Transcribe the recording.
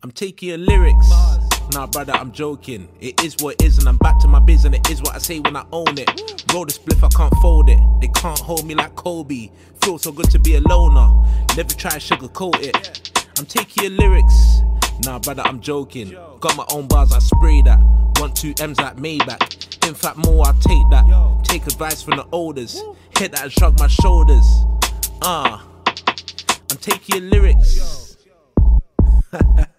I'm taking your lyrics. Nah, brother, I'm joking. It is what it is, and I'm back to my biz, and it is what I say when I own it. Roll the spliff, I can't fold it. They can't hold me like Kobe. Feel so good to be a loner. Never try to sugarcoat it. I'm taking your lyrics. Nah, brother, I'm joking. Got my own bars, I spray that. 1, 2 M's like Maybach. In fact, more, I take that. Take advice from the olders. Hit that and shrug my shoulders. I'm taking your lyrics.